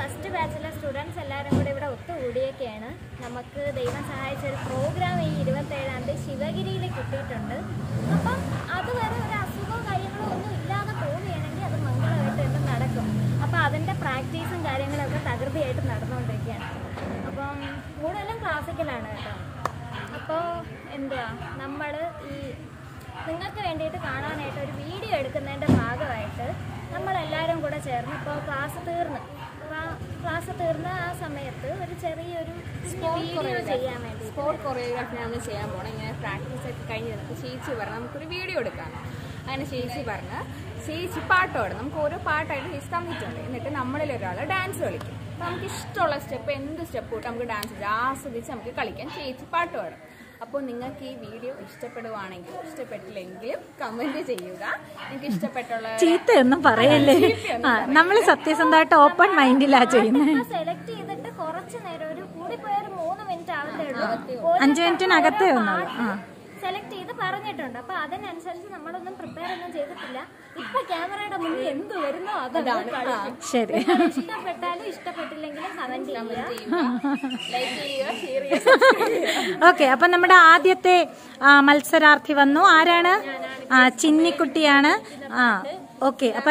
First ബാച്ചിലെ students എല്ലാവരും കൂടെ ഇവിടെ ഒത്തുകൂടിയൊക്കെയാണ്. നമുക്ക് ദൈവം സഹായിച്ച ഒരു പ്രോഗ്രാം ഈ 27-ാം തീയതി ശിവഗിരിയിൽ കിട്ടിയിട്ടുണ്ട്. അപ്പം അതുവരെ ഒരു അസുഖമോ കാര്യങ്ങളോ ഒന്നും ഇല്ലാതെ പോവുകയാണെങ്കിൽ അത് മംഗളമായിട്ട് തന്നെ നടക്കും. അപ്പോൾ അതിൻ്റെ പ്രാക്ടീസും കാര്യങ്ങളൊക്കെ തകൃതിയായിട്ട് നടന്നുകൊണ്ടിരിക്കുകയാണ്. അപ്പം കൂടുതലും ക്ലാസിക്കലാണ് കേട്ടോ. അപ്പോൾ എന്തുവാ നമ്മൾ ഈ നിങ്ങൾക്ക് വേണ്ടിയിട്ട് കാണാനായിട്ട് ഒരു വീഡിയോ എടുക്കുന്നതിൻ്റെ ഭാഗമായിട്ട് നമ്മളെല്ലാവരും കൂടെ ചേർന്ന് ഇപ്പോൾ ക്ലാസ് തീർന്ന ആ സമയത്ത് ഒരു ചെറിയൊരു വീഡിയോ ചെയ്യാൻ വേണ്ടി സ്പോർട്ട് കൊറിയോഗ്രാഫി നമ്മൾ ചെയ്യാൻ പോകണം. ഇങ്ങനെ പ്രാക്ടീസ് ഒക്കെ കഴിഞ്ഞ് നമുക്ക് ചേച്ചി പറഞ്ഞ് നമുക്കൊരു വീഡിയോ എടുക്കാം. അങ്ങനെ ചേച്ചി പറഞ്ഞ് ചേച്ചി പാട്ടോടും. നമുക്ക് ഓരോ പാട്ടായിട്ട് ചേച്ചി തന്നിട്ടുണ്ട്. എന്നിട്ട് നമ്മളിൽ ഒരാൾ ഡാൻസ് കളിക്കും. അപ്പോൾ നമുക്ക് ഇഷ്ടമുള്ള സ്റ്റെപ്പ് എന്ത് സ്റ്റെപ്പ് തൊട്ട് നമുക്ക് ഡാൻസ് ചെയ്ത് ആസ്വദിച്ച് നമുക്ക് കളിക്കാൻ ചേച്ചി പാട്ട് പാടും. അപ്പോൾ നിങ്ങൾക്ക് ഈ വീഡിയോ ഇഷ്ടപ്പെടുവാണെങ്കിൽ ഇഷ്ടപ്പെട്ടില്ലെങ്കിലും കമന്റ് ചെയ്യുക. എനിക്ക് ഇഷ്ടപ്പെട്ടുള്ള ചീത്തയൊന്നും പറയല്ലേ, നമ്മൾ സത്യസന്ധമായിട്ട് ഓപ്പൺ മൈൻഡിലാ ചെയ്യുന്നത്. സെലക്ട് ചെയ്തിട്ട് കുറച്ച് നേരം ഒരു കൂടിപ്പോയ ഒരു 3 മിനിറ്റ് ആവത്തേ ഉള്ളൂ. 5 മിനിറ്റിനകത്തേ ഒന്നുള്ളൂ. സെലക്ട് ചെയ്ത് പറഞ്ഞിട്ടുണ്ട്. അപ്പൊ അതിനനുസരിച്ച് നമ്മളൊന്നും പ്രിപ്പയർ ഒന്നും ചെയ്തിട്ടില്ല. ഇപ്പൊ ക്യാമറയുടെ മുന്നിൽ എന്ത് വരുന്നോ അതാണ്. ശരി, ഇഷ്ടപ്പെട്ടാലും ഇഷ്ടപ്പെട്ടില്ലെങ്കിലും കമന്റ് ചെയ്യുക, ലൈക്ക് ചെയ്യുക, ഷെയർ ചെയ്യുക. ഓക്കെ, അപ്പൊ നമ്മുടെ ആദ്യത്തെ മത്സരാർത്ഥി വന്നു. ആരാണ്? ചിന്നിക്കുട്ടിയാണ്. ഓക്കെ, അപ്പൊ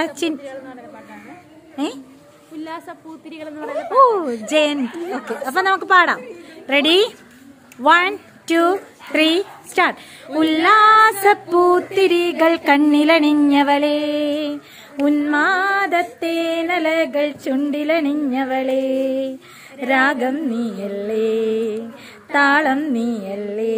ഉല്ലാസപ്പൂത്തിരികൾ എന്ന് പറയുന്നത്. ഓ, ജയൻ. ഓക്കെ, അപ്പൊ നമുക്ക് പാടാം. റെഡി? 1 2 3 സ്റ്റാർട്ട്. ഉല്ലാസപ്പൂത്തിരികൾ കണ്ണിലണിഞ്ഞവളേ, ഉന്മാദത്തെ നലകൾ ചുണ്ടിലണിഞ്ഞവളേ, രാഗം നീയല്ലേ, താളം നീയല്ലേ,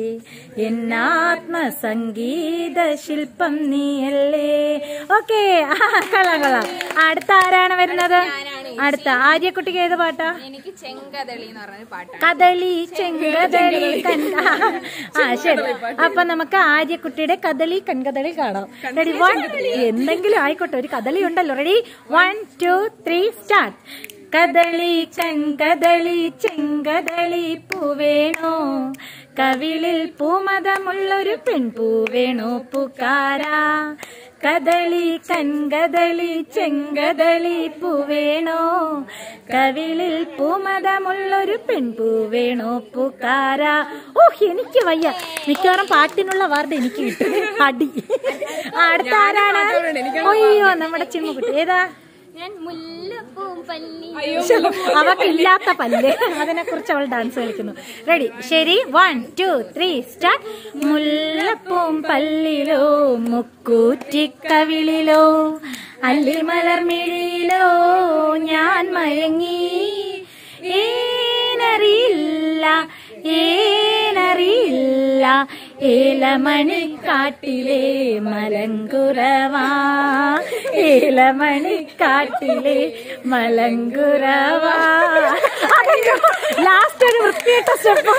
എന്നാത്മസംഗീത ശില്പം നീയല്ലേ. ഓക്കെ, കൊള്ളാം. അടുത്ത ആരാണ് വരുന്നത്? അടുത്ത ആര്യക്കുട്ടിക്ക് ഏത് പാട്ടാ? എനിക്ക് ചെങ്കദളി എന്ന് പറഞ്ഞ പാട്ടാണ്. കദളി ചെങ്കദളി ശരി. അപ്പൊ നമുക്ക് ആര്യക്കുട്ടിയുടെ കദളി കൺകദളി കാണാം. റെഡി? 1 എന്തെങ്കിലും ആയിക്കോട്ടെ, ഒരു കദളി ഉണ്ടല്ലോ. റെഡി? 1 2 3 സ്റ്റാർട്ട്. കദളി കൺകദളി ചെങ്കദളി പൂവേണോ, കവിളിൽ പൂമതമുള്ളൊരു പെൺപൂവേണോ പൂക്കാരാ. കദളി കൺകദളി ചെങ്കദളി പൂവേണോ, കവിളിൽ പൂമതമുള്ളൊരു പെൺപൂവേണോ പൂക്കാരാ. ഓഹ്, എനിക്ക് വയ്യ. മിക്കവാറും പാട്ടിനുള്ള വാർത്ത എനിക്ക് കിട്ടും. അടി. അടുത്ത ആരാണ്? അയ്യോ, നമ്മുടെ ചിമ്മുകുട്ടി. ഏതാ? ഞാൻ മുല്ലപ്പൂം പല്ലി. അവക്ക് ഇല്ലാത്ത പല്ല്, അതിനെ കുറിച്ച് അവൾ ഡാൻസ് കളിക്കുന്നു. റെഡി? ശരി. 1 2 3 സ്റ്റാർട്ട്. മുല്ലപ്പൂം പല്ലിലോ, മുക്കൂറ്റിക്കവിളിലോ, അല്ലിമലർമിഴിയിലോ ഞാൻ മയങ്ങി. ഏനറിയില്ല ഏനറിയില്ല, ഏലമണിക്കാട്ടിലെ മലങ്കുറവാ, ഏലമണിക്കാട്ടിലെ മലങ്കുറവാ. ലാസ്റ്റ് ഒരു വൃത്തിയിട്ട സ്റ്റെപ്പ്.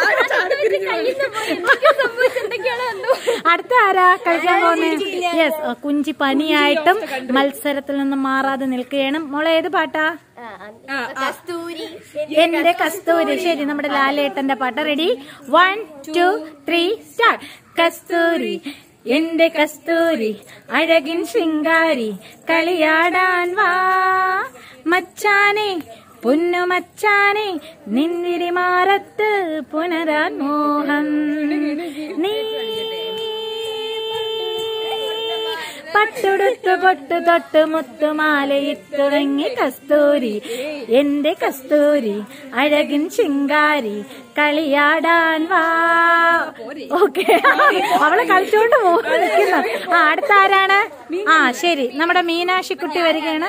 അടുത്ത ആരാ കളിക്കാൻ പോകുന്നത്? യെസ്, കുഞ്ചി പനിയായിട്ടും മത്സരത്തിൽ നിന്നും മാറാതെ നിൽക്കുകയാണ്. മോളെ ഏത് പാട്ടാ? എന്റെ കസ്തൂരി. ശരി, നമ്മുടെ ലാലേട്ടന്റെ പാട്ട്. റെഡി? 1 2 3 സ്റ്റാർട്ട്. കസ്തൂരി എന്റെ കസ്തൂരി, അഴകിൻ ശൃംഗാരി, കളിയാടാൻ വാ മച്ചാനെ, പൊന്നു മച്ചാനെ, നിന്നിരി മാറത്ത് പുനരാൻ മോഹം. നീ പട്ടുടുത്തു പൊട്ടു തൊട്ട് മുത്തുമാലയിട്ടുറങ്ങി കസ്തൂരി, എന്റെ കസ്തൂരി, അഴകിൻ ശൃംഗാരി, കളിയാടാൻ വാ. ഓക്കെ, അവള് കളിച്ചോണ്ട് പോകുന്നു. അടുത്ത ആരാണ്? ശരി, നമ്മുടെ മീനാക്ഷിക്കുട്ടി വരികയാണ്.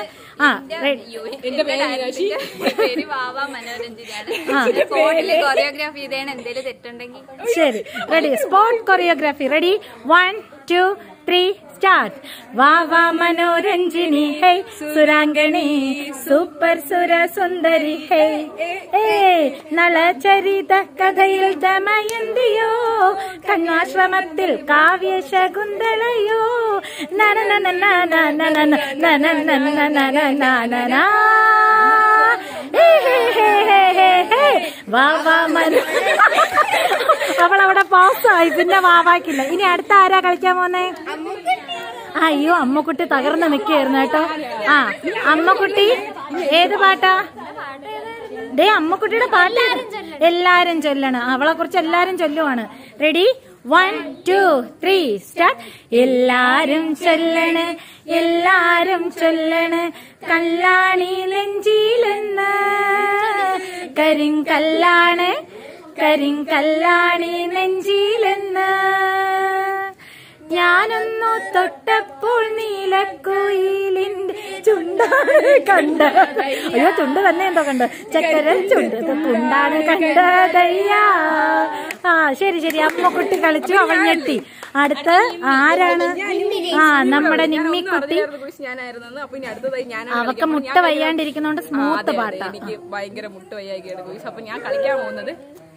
കൊറിയോഗ്രാഫി ചെയ്തേണ്, എന്തേലും തെറ്റുണ്ടെങ്കിൽ. ശരി, ready? Sport choreography. Ready? 1 2 3 start. വാ വാ മനോരഞ്ജിനി ഹേ, സുരാംഗണി സൂപ്പർ സുര സുന്ദരി ഹേ, നളചരിത കഥയിൽ ദമയന്തിയോ, കണ്വാശ്രമത്തിൽ കാവ്യ ശകുന്തളയോ, വാ വാ മനോ. അവളവിടെ പാസ്സായി, പിന്നെ വാവാക്കില്ല. ഇനി അടുത്ത ആരാ കളിക്കാൻ പോന്നേ? അയ്യോ, അമ്മക്കുട്ടി തകർന്ന് നിൽക്കുകയായിരുന്നു കേട്ടോ. അമ്മക്കുട്ടി ഏത് പാട്ടാ? ദേ അമ്മക്കുട്ടിയുടെ പാട്ട് എല്ലാരും ചൊല്ലണം. അവളെ കുറിച്ച് എല്ലാരും ചൊല്ലുവാണ്. Ready 1 2 3 start. എല്ലാരും ചൊല്ലണ് എല്ലാരും ചൊല്ലണ് കല്ലാണി നെഞ്ചിലെന്ന് കരിങ്കല്ലാണ് കരിങ്കല്ലാണി നെഞ്ചിലെന്ന് ഞാനൊന്നു തൊട്ടപ്പോൾ നീലക്കുയിലിന്റെ ചുണ്ടാണ് കണ്ട. അയ്യോ ചുണ്ട് തന്നെ എന്തോ കണ്ട് ചക്കര ചുണ്ട് ചുണ്ടാണ് കണ്ടതയ്യാ. ആ ശരി ശരി അമ്മക്കുട്ടി കളിച്ചു. അവൾ ഞെട്ടി. അടുത്ത് ആരാണ്? ആ നമ്മുടെ നിമ്മിക്കുട്ടി. അവക്ക് മുട്ട വയ്യാണ്ടിരിക്കുന്നോണ്ട് സ്മൂത്ത് പാട്ടാ. എനിക്ക് ഭയങ്കര മുട്ട വയ്യായിക്കാണ്. അപ്പൊ ഞാൻ കളിക്കാൻ പോകുന്നത്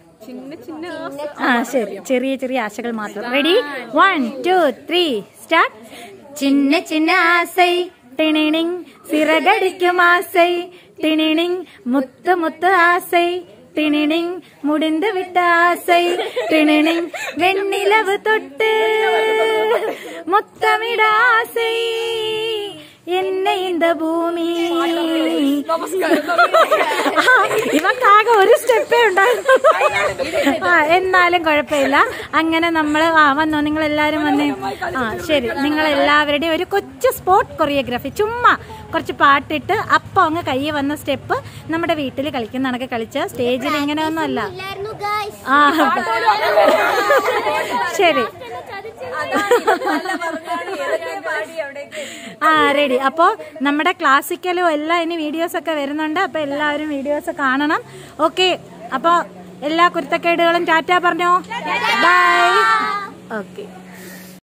ആ ശരി ചെറിയ ചെറിയ ആശകൾ മാത്രം. Ready 1 2 3 start. ചിന്ന ചിന്ന ആസൈ ടിണിണിങ് സിറകടിക്കും ആസൈ ടിണിണിങ് മുത്ത് മുത്ത് ആസൈ ടിണിണിങ് മുടിந்து വിട്ട ആസൈ ടിണിണിങ് വെണ്ണിലവ് തൊട്ട് മുത്തമിട ആസൈ എന്നെ ഇന്ത ഭൂമി. ഇവക്കാകെ ഒരു സ്റ്റെപ്പേ ഉണ്ടായിരുന്നു. എന്നാലും കുഴപ്പമില്ല. അങ്ങനെ നമ്മൾ വന്നോ, നിങ്ങൾ എല്ലാവരും വന്നേ. ആ ശരി, നിങ്ങൾ എല്ലാവരുടെയും ഒരു കൊച്ചു സ്പോർട്ട് കൊറിയോഗ്രാഫി. ചുമ്മാ കുറച്ച് പാട്ടിട്ട് അപ്പം അങ്ങ് കൈ വന്ന സ്റ്റെപ്പ് നമ്മുടെ വീട്ടിൽ കളിക്കുന്ന കണക്ക് കളിച്ച് സ്റ്റേജിൽ ഇങ്ങനെ ഒന്നും അല്ല. ആ ശരി ആ റെഡി. അപ്പോൾ നമ്മുടെ ക്ലാസിക്കലും എല്ലാം ഇനി വീഡിയോസ് ഒക്കെ വരുന്നുണ്ട്. അപ്പൊ എല്ലാവരും വീഡിയോസ് കാണണം. ഓക്കെ, അപ്പോൾ എല്ലാ കുരുത്തക്കേടുകളും ടാറ്റ പറഞ്ഞോ. ബൈ. ഓക്കെ.